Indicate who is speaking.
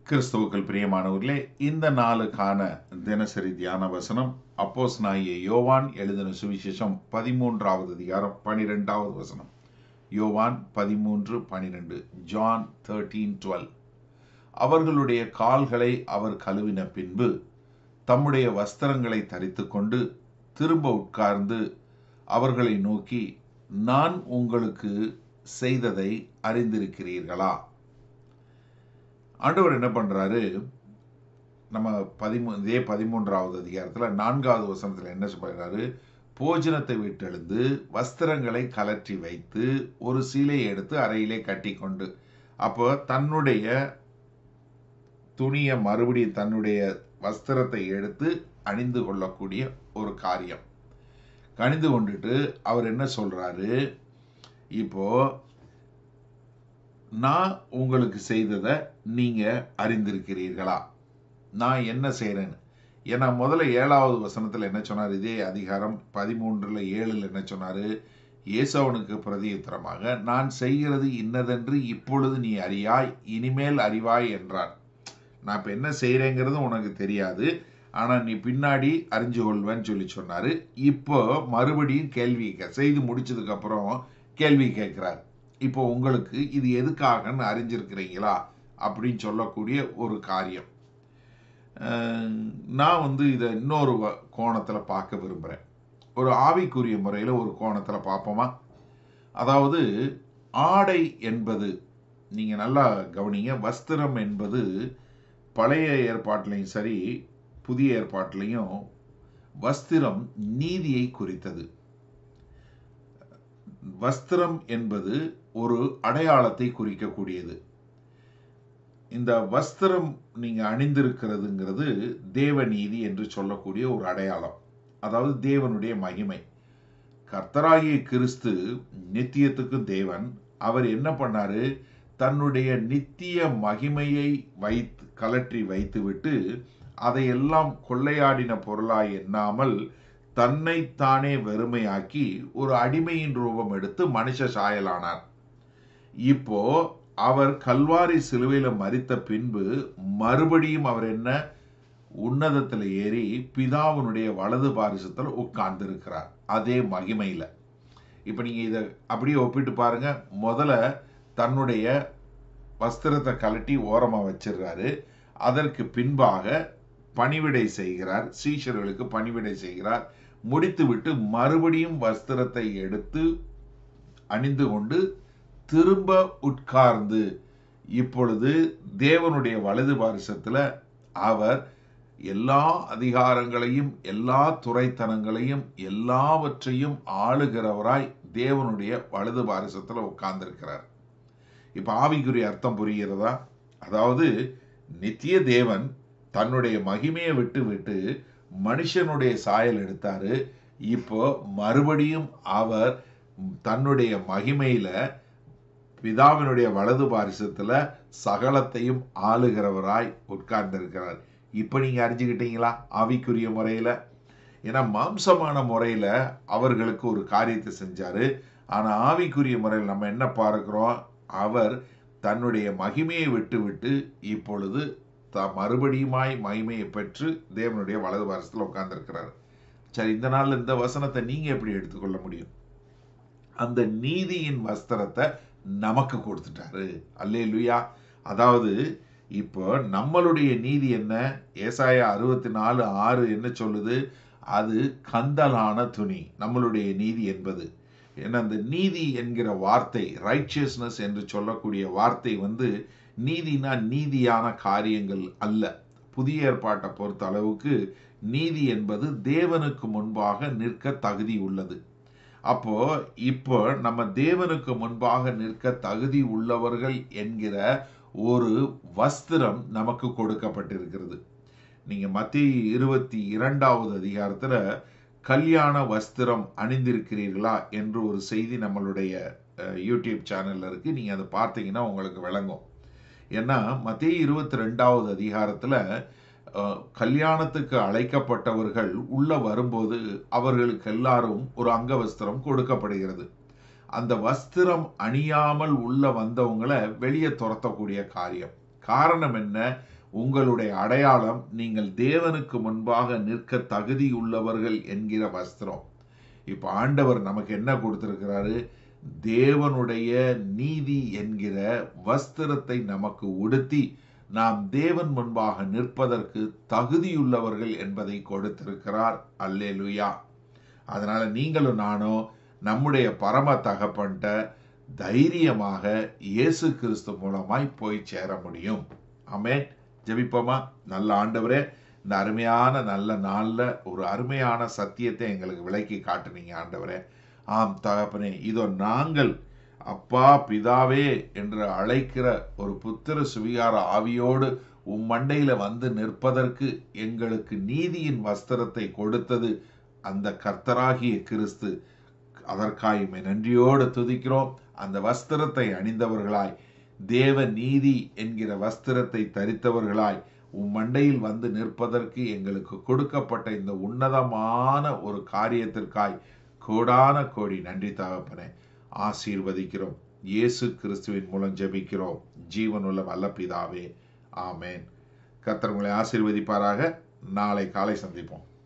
Speaker 1: கிறிஸ்துவுக்குள் பிரியமானவர்களே, இந்த நாளுக்கான தினசரி தியான வசனம் அப்போஸ்தலனாகிய யோவான் எழுதின சுவிசேஷம் 13வது அதிகாரம் 12வது வசனம். யோவான் 13:12. ஜான் 13:12. அவர்களுடைய கால்களை அவர் கழுவின பின்பு தம்முடைய வஸ்திரங்களை தரித்துக்கொண்டு திரும்ப உட்கார்ந்து அவர்களை நோக்கி, நான் உங்களுக்கு செய்ததை அறிந்திருக்கிறீர்களா? ஆண்டவர் என்ன பண்றாரு? நம்ம இதே 13வது அதிகாரத்தில் 4வது வசனத்தில் என்ன சொல்றாரு? போஜனத்தை விட்டெழுந்து வஸ்திரங்களை கலற்றி வைத்து ஒரு சீலையை எடுத்து அறையிலே கட்டி கொண்டு, அப்போ தன்னுடைய துணியை மறுபடியும் தன்னுடைய வஸ்திரத்தை எடுத்து அணிந்து கொள்ளக்கூடிய ஒரு காரியம் அணிந்து கொண்டுட்டு அவர் என்ன சொல்றாரு? இப்போ நான் உங்களுக்கு செய்ததை நீங்க அறிந்திருக்கிறீர்களா? நான் என்ன செய்யறேன்னு. ஏன்னா முதல்ல 7வது வசனத்துல என்ன சொன்னார்? இதே அதிகாரம் 13:7 என்ன சொன்னாரு? ஏசாவுனுக்கு பிரதியுத்தரமாக, நான் செய்கிறது இன்னதென்று இப்பொழுது நீ அறியாய், இனிமேல் அறிவாய் என்றார். நான் இப்ப என்ன செய்யறேங்கிறது உனக்கு தெரியாது, ஆனா நீ பின்னாடி அறிஞ்சு கொள்வேன்னு சொல்லி சொன்னாரு. இப்போ மறுபடியும் கேள்வி செய்து முடிச்சதுக்கு அப்புறம் கேள்வி கேட்கிறார். இப்போ உங்களுக்கு இது எதுக்காகன்னு அறிஞ்சிருக்கிறீங்களா அப்படின்னு சொல்லக்கூடிய ஒரு காரியம். நான் இதை இன்னொரு கோணத்தில் பார்க்க விரும்புகிறேன். ஒரு ஆவிக்குரிய முறையில் ஒரு கோணத்தில் பார்ப்போமா? அதாவது ஆடை என்பது, நீங்கள் நல்லா கவனிங்க, வஸ்திரம் என்பது பழைய ஏற்பாட்டிலையும் சரி புதிய ஏற்பாட்டிலையும் வஸ்திரம் நீதியை குறித்தது. வஸ்திரம் என்பது ஒரு அடையாளத்தை குறிக்கக்கூடியது. இந்த வஸ்திரம் நீங்க அணிந்திருக்கிறதுங்கிறது தேவநீதி என்று சொல்லக்கூடிய ஒரு அடையாளம். அதாவது தேவனுடைய மகிமை. கர்த்தராகிய கிறிஸ்து நித்தியத்துக்கும் தேவன். அவர் என்ன பண்ணாரு? தன்னுடைய நித்திய மகிமையை கலற்றி வைத்துவிட்டு அதையெல்லாம் கொள்ளையாடின பொருளாய் எண்ணாமல் தன்னைத்தானே வெறுமையாக்கி ஒரு அடிமையின் ரூபம் எடுத்து மனுஷ சாயலானார். இப்போ அவர் கல்வாரி சிலுவையில மரித்த பின்பு மறுபடியும் அவர் என்ன? உன்னதத்தில் ஏறி பிதாவினுடைய வலது பாரிசத்தில் உட்கார்ந்து இருக்கிறார், அதே மகிமையில. இப்ப நீங்க இதை அப்படியே ஒப்பிட்டு பாருங்க. முதல்ல தன்னுடைய வஸ்திரத்தை கலட்டி ஓரமா வச்சிருக்காரு. அதற்கு பின்பாக பணிவிடை செய்கிறார், சீஷர்களுக்கு பணிவிடை செய்கிறார். முடித்துவிட்டு மறுபடியும் வஸ்திரத்தை எடுத்து அணிந்து கொண்டு திரும்ப உட்கார்ந்து இப்பொழுது தேவனுடைய வலது பாரிசத்தில் அவர் எல்லா அதிகாரங்களையும் எல்லா துறைத்தனங்களையும் எல்லாவற்றையும் ஆளுகிறவராய் தேவனுடைய வலது பாரிசத்தில் உட்கார்ந்திருக்கிறார். இப்ப ஆவிக்குரிய அர்த்தம் புரிகிறதா? அதாவது நித்திய தேவன் தன்னுடைய மகிமையை விட்டு மனுஷனுடைய சாயல் எடுத்தாரு. இப்போ மறுபடியும் அவர் தன்னுடைய மகிமையில பிதாவினுடைய வலது பாரிசத்துல சகலத்தையும் ஆளுகிறவராய் உட்கார்ந்திருக்கிறார். இப்ப நீங்க அறிஞ்சுக்கிட்டீங்களா ஆவிக்குரிய முறையில? ஏன்னா மாம்சமான முறையில அவர்களுக்கு ஒரு காரியத்தை செஞ்சாரு. ஆனா ஆவிக்குரிய முறையில் நம்ம என்ன பார்க்கிறோம்? அவர் தன்னுடைய மகிமையை விட்டு இப்பொழுது மறுபடியுமாய் மகிமையை பெற்று தேவனுடைய வலது பாரிசத்தில் உட்கார்ந்திருக்கிறார். சரி, இந்த நாள்ல இந்த வசனத்தை நீங்க எப்படி எடுத்துக்கொள்ள முடியும்? அந்த நீதியின் வஸ்திரத்தை நமக்கு கொடுத்துட்டாரு. அல்லேலூயா. அதாவது இப்போ நம்மளுடைய நீதி என்ன? ஏசாயா 64:6 என்ன சொல்லுது? அது கந்தலான துணி நம்மளுடைய நீதி என்பது. ஏன்னா அந்த நீதி என்கிற வார்த்தை, ரைச்சியஸ்னஸ் என்று சொல்லக்கூடிய வார்த்தை நீதினா நீதியான காரியங்கள் அல்ல. புதிய ஏற்பாட்டை பொறுத்த அளவுக்கு நீதி என்பது தேவனுக்கு முன்பாக நிற்க தகுதி உள்ளது. அப்போ இப்போ நம்ம தேவனுக்கு முன்பாக நிற்க தகுதி உள்ளவர்கள் என்கிற ஒரு வஸ்திரம் நமக்கு கொடுக்கப்பட்டிருக்கிறது. நீங்க மத்தேயு 22வது அதிகாரத்துல கல்யாண வஸ்திரம் அணிந்திருக்கிறீர்களா என்று ஒரு செய்தி நம்மளுடைய யூடியூப் சேனல்ல இருக்கு. நீங்க அதை பார்த்தீங்கன்னா உங்களுக்கு விளங்கும். ஏன்னா மத்தேயு 22வது அதிகாரத்துல கல்யாணத்துக்கு அழைக்கப்பட்டவர்கள் உள்ள வரும்போது அவர்களுக்கு எல்லாரும் ஒரு அங்கவஸ்திரம் கொடுக்கப்படுகிறது. அந்த வஸ்திரம் அணியாமல் உள்ள வந்தவங்களை வெளியே துரத்தக்கூடிய காரியம். காரணம் என்ன? உங்களுடைய அடையாளம் நீங்கள் தேவனுக்கு முன்பாக நிற்க தகுதியுள்ளவர்கள் என்கிற வஸ்திரம். இப்ப ஆண்டவர் நமக்கு என்ன கொடுத்திருக்கிறாரு? தேவனுடைய நீதி என்கிற வஸ்திரத்தை நமக்கு உடுத்தி நாம் தேவன் முன்பாக நிற்பதற்கு தகுதியுள்ளவர்கள் என்பதை கொடுத்திருக்கிறார். அல்லேலூயா. அதனால நீங்களும் நானும் நம்முடைய பரம தகப்பன்ட்ட தைரியமாக இயேசு கிறிஸ்து மூலமாய் போய் சேர முடியும். ஆமென். ஜெபிப்போமா? நல்ல ஆண்டவரே, இந்த அருமையான நல்ல நாள்ல ஒரு அருமையான சத்தியத்தை எங்களுக்கு விளக்கி காட்டுனீங்க ஆண்டவரே. ஆம் தகப்பனே, இதோ நாங்கள் அப்பா பிதாவே என்று அழைக்கிற ஒரு புத்திர சுவிகார ஆவியோடு மண்டையில வந்து நிற்பதற்கு எங்களுக்கு நீதியின் வஸ்திரத்தை கொடுத்தது அந்த கர்த்தராகிய கிறிஸ்து. அதற்காய் நன்றியோடு துதிக்கிறோம். அந்த வஸ்திரத்தை அணிந்தவர்களாய், தேவ நீதி என்கிற வஸ்திரத்தை தரித்தவர்களாய் மண்டையில் வந்து நிற்பதற்கு எங்களுக்கு கொடுக்கப்பட்ட இந்த உன்னதமான ஒரு காரியத்திற்காய் கோடான கோடி நன்றி தகப்பனே. ஆசீர்வதிக்கிறோம். இயேசு கிறிஸ்துவின் மூலம் ஜெபிக்கிறோம் ஜீவனுள்ள வல்ல பிதாவே. ஆமேன். கர்த்தர் உங்களை ஆசீர்வதிப்பாராக. நாளை காலை சந்திப்போம்.